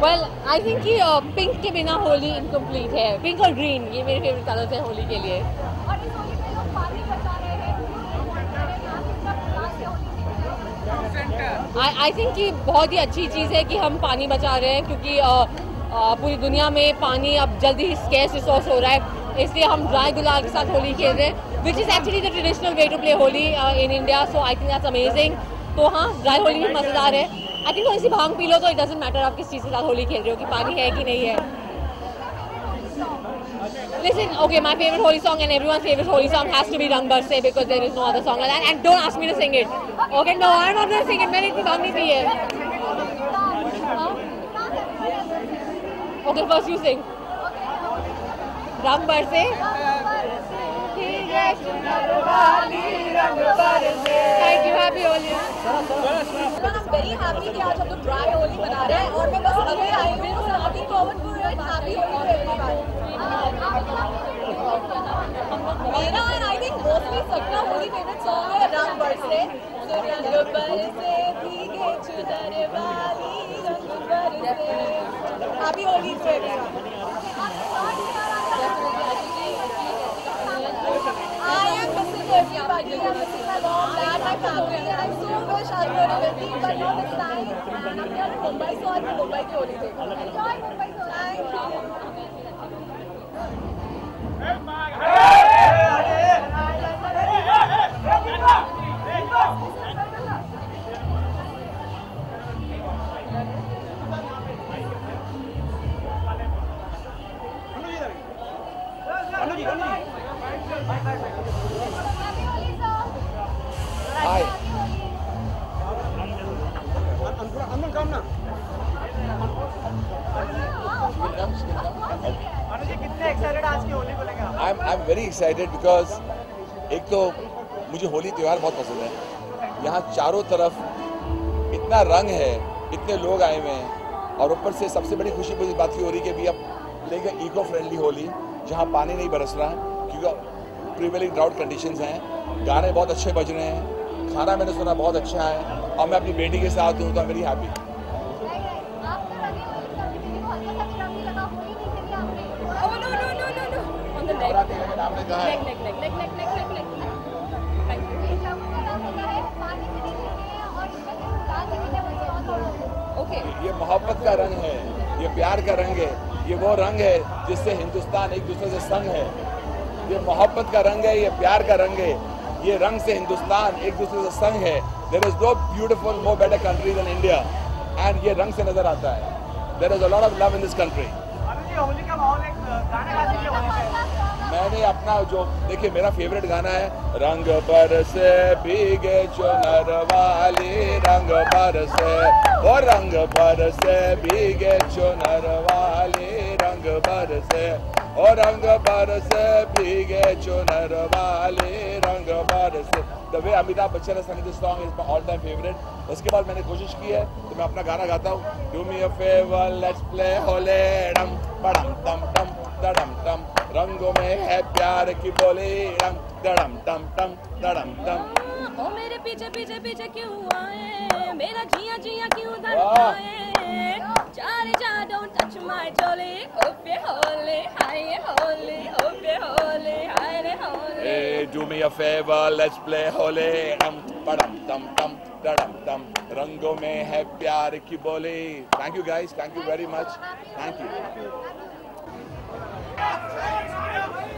Well I think कि pink के बिना होली इनकम्प्लीट है। पिंक और ग्रीन ये मेरे फेवरेट कलर्स हैं होली के लिए। और इस होली में लोग पानी बचा रहे हैं। आई थिंक कि बहुत ही अच्छी चीज़ है कि हम पानी बचा रहे हैं, क्योंकि पूरी दुनिया में पानी अब जल्दी ही स्केर्स रिसोर्स हो रहा है, इसलिए हम ड्राई गुलाल के साथ होली खेल रहे हैं, which is actually the traditional way to play Holi in India. So I think that's amazing. तो हाँ, ड्राई होली भी मज़ेदार है। आई थिंक थोड़ी सी भांग पी लो तो इट डजंट मैटर आप किस चीज़ के साथ होली खेल रहे हो, कि पानी है कि नहीं है। Listen, okay, my favorite Holi song and everyone's favorite Holi song has to be Rang Barse, because there is no other song like that. And don't ask me to sing it. Okay, no, I'm not going to sing it. मैंने इतनी भांग नहीं P है। Okay, first you sing. Rang Barse. Thank you, happy Holi. I'm very happy कि आज हम लोग dry Holi मना रहे हैं और मैं बस अभी आई हूँ तो looking forward to it. Happy Holi to everyone. मेरा और I think mostly सबका होली favorite song है रंग बरसे। So रंग बरसे भीगे चुनर वाली रंग बरसे। Happy Holi to everyone. I am missing everybody. I'm missing my mom, dad, my family. I so wish I was with them, but not this time. And I'm here in Mumbai, so I'm in Mumbai की होली देखो. Enjoy Mumbai so Hi. I'm very excited because एक तो मुझे होली त्यौहार बहुत पसंद है। यहाँ चारों तरफ इतना रंग है, इतने लोग आए हुए हैं, और ऊपर से सबसे बड़ी खुशी मुझे बात की हो रही है कि भी अब लेंगे इको फ्रेंडली होली, जहाँ पानी नहीं बरस रहा, क्योंकि प्रीवेलिंग ड्राउट कंडीशंस हैं। गाने बहुत अच्छे बज रहे हैं, खाना मैंने सुना बहुत अच्छा है, और मैं अपनी बेटी के साथ हूँ तो आई एम वेरी हैप्पी। आपने कहा है ये मोहब्बत का रंग है, ये प्यार का रंग है, ये वो रंग है जिससे हिंदुस्तान एक दूसरे से संग है। ये मोहब्बत का रंग है, ये प्यार का रंग है, ये रंग से हिंदुस्तान एक दूसरे से संग है। There is no beautiful more better country than India, and ये रंग से नजर आता है। There is a lot of love in this country. मैंने अपना जो देखिए, मेरा फेवरेट गाना है रंग बरसे भीगे चुनर वाली रंग बरसे, ओ रंग बरसे भीगे चुनर वाली रंग बरसे, ओ रंग बरसे भीगे चुनर वाली रंग बरसे। द वे अमिताभ बच्चन ने संग this song is my all time favourite. उसके बाद मैंने कोशिश की है तो मैं अपना गाना गाता हूँ, do me a favour let's play Holi डम पडम टम टम डम टम, रंगों में है प्यार की बोली डम डम टम टम डम टम। ओ मेरे पीछे पीछे पीछे क्यों आए, मेरा जिया जिया क्यों धड़काए, चारे जा डोंट टच माय डोली, ओपे होली हाय होली, ओपे होली हाय रे Holi. Hey, do me a favor, let's play Holi डम पडम टम टम डम टम, रंगों में है प्यार की बोली। Thank you guys, thank you very much, thank you.